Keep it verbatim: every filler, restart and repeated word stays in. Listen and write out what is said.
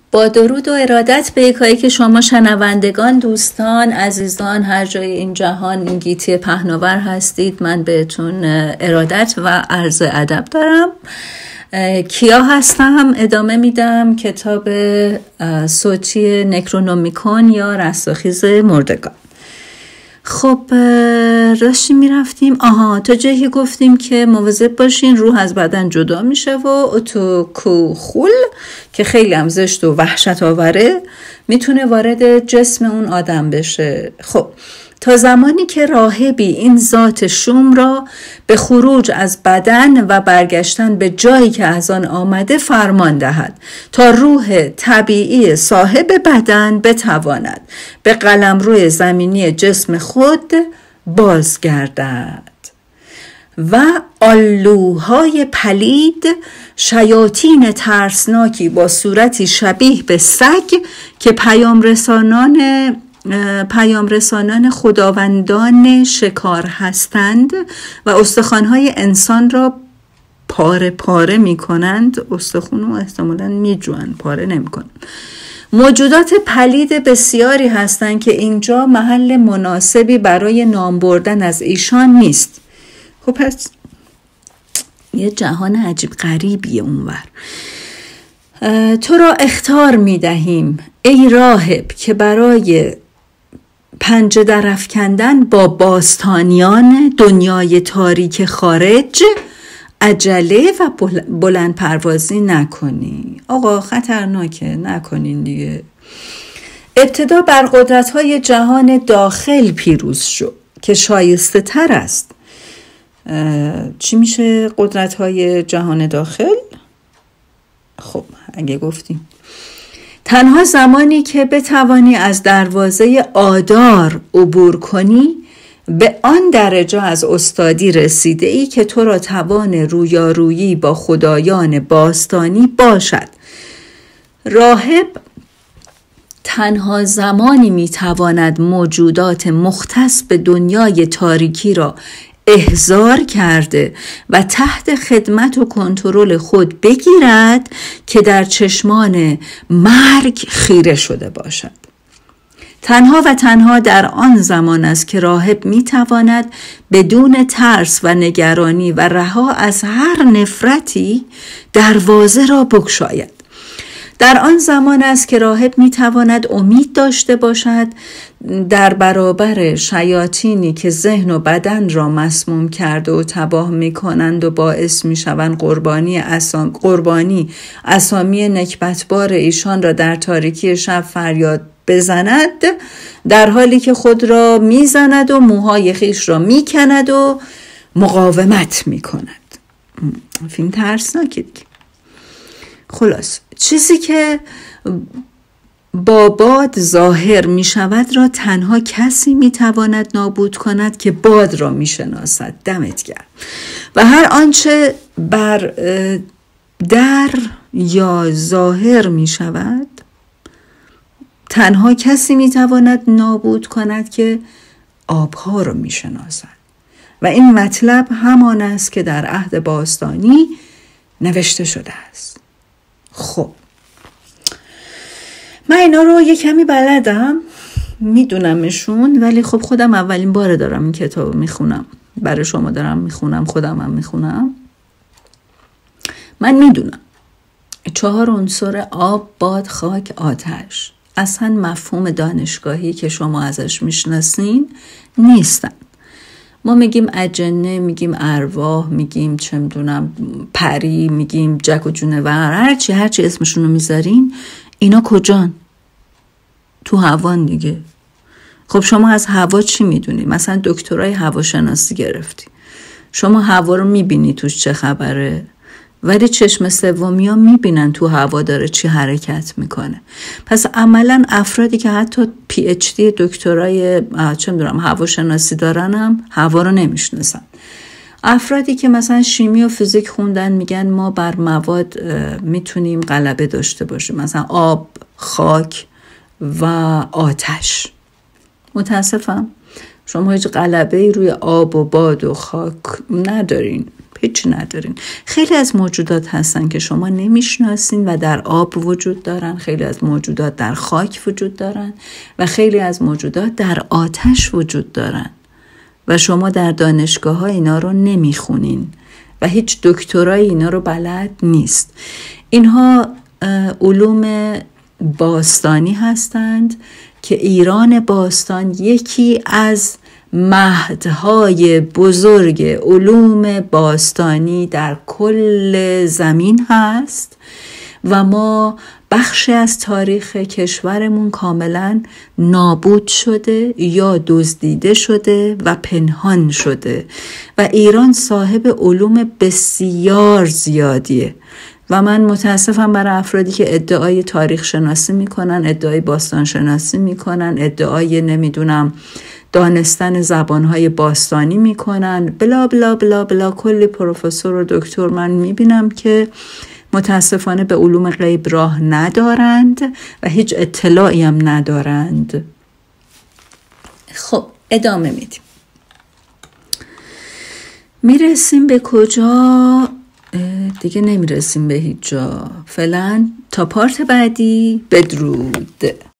با درود و ارادت به یکایی که شما شنوندگان، دوستان، عزیزان، هر جای این جهان این گیتی پهناور هستید، من بهتون ارادت و عرض ادب دارم. کیا هستم؟ ادامه میدم کتاب صوتی نکرونومیکون یا رستاخیز مردگان. خب داشتیم میرفتیم آها تا جایی گفتیم که مواظب باشین روح از بدن جدا میشه و اتوکوخول که خیلی هم زشت و وحشت آوره میتونه وارد جسم اون آدم بشه. خب تا زمانی که راهبی این ذات شوم را به خروج از بدن و برگشتن به جایی که از آن آمده فرمان دهد تا روح طبیعی صاحب بدن بتواند به قلمرو زمینی جسم خود بازگردد و آلوهای پلید، شیاطین ترسناکی با صورتی شبیه به سگ که پیام رسانان پیام رسانان خداوندان شکار هستند و استخوان‌های انسان را پاره پاره می کنند. استخوان رو احتمالاً می جوان، پاره نمی کنند. موجودات پلید بسیاری هستند که اینجا محل مناسبی برای نام بردن از ایشان نیست. خب پس یه جهان عجیب غریبیه اونور. تو را اخطار می دهیم ای راهب که برای پنجه در افکندن با باستانیان دنیای تاریک خارج عجله و بلند پروازی نکنی. آقا خطرناکه، نکنین دیگه. ابتدا بر قدرت‌های جهان داخل پیروز شو که شایسته تر است. چی میشه قدرت‌های جهان داخل؟ خب اگه گفتیم تنها زمانی که بتوانی از دروازه آدار عبور کنی به آن درجه از استادی رسیده ای که تو را توان رویارویی با خدایان باستانی باشد. راهب تنها زمانی میتواند موجودات مختص به دنیای تاریکی را احضار کرده و تحت خدمت و کنترل خود بگیرد که در چشمان مرگ خیره شده باشد. تنها و تنها در آن زمان است که راهب میتواند بدون ترس و نگرانی و رها از هر نفرتی دروازه را بگشاید. در آن زمان است که راهب میتواند امید داشته باشد در برابر شیاطینی که ذهن و بدن را مسموم کرده و تباه میکنند و باعث میشوند قربانی اسام قربانی اسامی نکبتبار ایشان را در تاریکی شب فریاد بزند، در حالی که خود را میزند و موهای خیش را میکند و مقاومت میکند. فیلم ترسناکه دیگه. خلاص چیزی که با باد ظاهر می شود را تنها کسی می تواند نابود کند که باد را می شناسد. دمت گرم. و هر آنچه بر در یا ظاهر می شود تنها کسی می تواند نابود کند که آبها را می شناسد. و این مطلب همان است که در عهد باستانی نوشته شده است. خب من اینا رو یه کمی بلدم، میدونمشون، ولی خب خودم اولین باره دارم این کتاب میخونم، برای شما دارم میخونم، خودم هم میخونم. من میدونم چهار عنصر آب، باد، خاک، آتش اصلا مفهوم دانشگاهی که شما ازش میشناسین نیستن. ما میگیم اجنه، میگیم ارواح، میگیم چه میدونم پری، میگیم جک و جونور، هرچی هرچی اسمشون رو میذارین، اینا کجان؟ تو هوان دیگه. خب شما از هوا چی میدونی؟ مثلا دکترای هواشناسی گرفتی، شما هوا رو میبینی توش چه خبره، ولی چشم سومی ها میبینن تو هوا داره چی حرکت میکنه. پس عملا افرادی که حتی پی اچ دی دکترای چه میدونم هواشناسی دارن هم هوا رو نمیشناسن. افرادی که مثلا شیمی و فیزیک خوندن میگن ما بر مواد میتونیم غلبه داشته باشیم، مثلا آب، خاک و آتش. متاسفم شما هیچ غلبه‌ای روی آب و باد و خاک ندارین. هیچی ندارین. خیلی از موجودات هستن که شما نمیشناسین و در آب وجود دارن، خیلی از موجودات در خاک وجود دارن و خیلی از موجودات در آتش وجود دارن و شما در دانشگاه ها اینا رو نمیخونین و هیچ دکترای اینا رو بلد نیست. اینها علوم باستانی هستند که ایران باستان یکی از مهدهای بزرگ علوم باستانی در کل زمین هست و ما بخشی از تاریخ کشورمون کاملا نابود شده یا دزدیده شده و پنهان شده و ایران صاحب علوم بسیار زیادیه و من متاسفم برای افرادی که ادعای تاریخ شناسی میکنن، ادعای باستان شناسی میکنن، ادعای نمیدونم دانستن زبانهای باستانی میکنن، بلا بلا بلا بلا کلی پروفسور و دکتر من میبینم که متاسفانه به علوم غیب راه ندارند و هیچ اطلاعی هم ندارند. خب ادامه میدیم. میرسیم به کجا؟ دیگه نمیرسیم به هیچ جا فعلا. تا پارت بعدی بدرود.